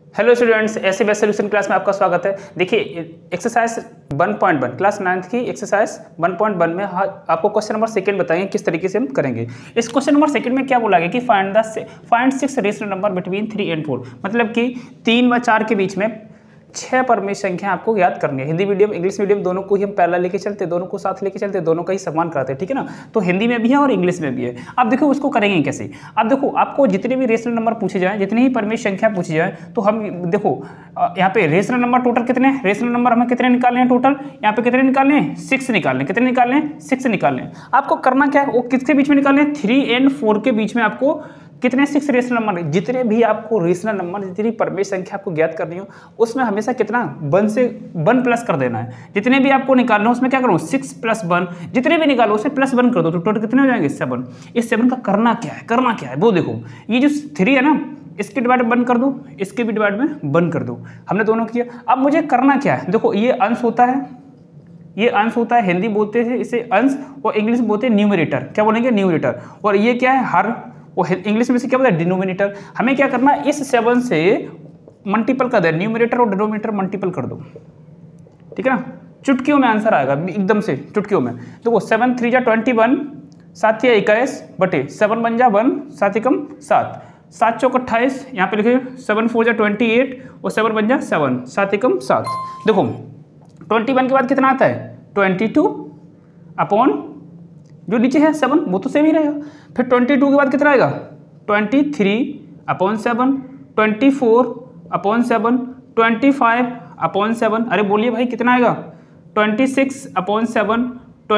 Hello students, ऐसे best solution class में आपका स्वागत है। देखिए एक्सरसाइज 1.1 क्लास 9th की एक्सरसाइज 1.1 में आपको क्वेश्चन नंबर सेकंड बताएंगे किस तरीके से हम करेंगे। इस क्वेश्चन नंबर सेकंड में क्या बोला गया कि find 6 rational number between 3 and 4, मतलब कि 3 व 4 के बीच में 6 परमेय संख्या आपको याद करनी है। हिंदी मीडियम इंग्लिश मीडियम दोनों को ही हम पहला लेके चलते, दोनों को साथ लेके चलते, दोनों का ही सम्मान कराते हैं, ठीक है ना। तो हिंदी में भी है और इंग्लिश में भी है। अब देखो उसको करेंगे कैसे। अब देखो आपको जितने भी रेशनल नंबर पूछे जाए, जितनी ही परमेय संख्या पूछी जाए, तो हम देखो यहाँ पे रेशनल नंबर टोटल कितने हैं, रेशनल नंबर हमें कितने निकालने हैं टोटल, यहाँ पे कितने निकालने हैं 6 निकालने, कितने निकालने हैं 6 निकालने हैं। आपको करना क्या है, वो किसके बीच में निकालने हैं 3 and 4 के बीच में आपको कितने 6 रेशनल नंबर, जितने भी आपको रेशनल नंबर, जितनी परमेय संख्या आपको ज्ञात करनी हो उसमें हमेशा कितना 1 प्लस कर देना है। जितने भी आपको निकालना हो उसमें क्या करो 6 + 1, जितने भी निकालो उसमें +1 कर दो, तो टोटल कितने हो जाएंगे 7। इस 7 का करना क्या है, करना क्या है वो देखो, ये जो 3 है ना इसके डिवाइड में 1 कर दो, इसके भी डिवाइड में 1 कर दो, हमने दोनों किया। अब मुझे करना क्या है, देखो ये अंश होता है, ये अंश होता है, हिंदी बोलते हैं इसे अंश और इंग्लिश में बोलते हैं न्यूमरेटर। क्या बोलेंगे न्यूमरेटर। और ये क्या है हर, वो इंग्लिश में से क्या बोलता है डिनोमिनेटर। हमें क्या करना है इस 7 से मल्टीपल कर दे, न्यूमरेटर और डिनोमिनेटर मल्टीपल कर दो, ठीक है ना। चुटकियों में आंसर आएगा एकदम से, चुटकियों में। देखो 7 3 जा 21, 7 या 21 बटे 7 बन जा 1, 7 एकम 7, 7 चौक 28, यहाँ पे लिखे 7 4 जा 28 और 7 बन जा 7, 7 एकम 7। देखो 21 के बाद कितना आता है 22 अपॉन जो नीचे है 7, वो तो सेम ही रहेगा। फिर 22 के बाद कितना आएगा 23/7, 24/7, 25/7। अरे बोलिए भाई कितना आएगा 26/7,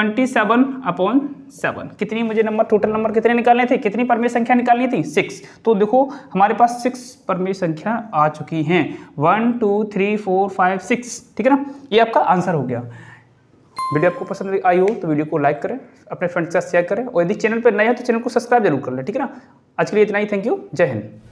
27/7। कितनी मुझे नंबर, टोटल नंबर कितने निकालने थे, कितनी परमेय संख्या निकालनी थी 6। तो देखो हमारे पास 6 परमेय संख्या आ चुकी हैं, 1 2 3 4 5 6, ठीक है ना। ये आपका आंसर हो गया। वीडियो आपको पसंद आई हो तो वीडियो को लाइक करें, अपने फ्रेंड्स के साथ शेयर करें, और यदि चैनल पर नए हो तो चैनल को सब्सक्राइब जरूर कर लें, ठीक है ना। आज के लिए इतना ही, थैंक यू, जय हिंद।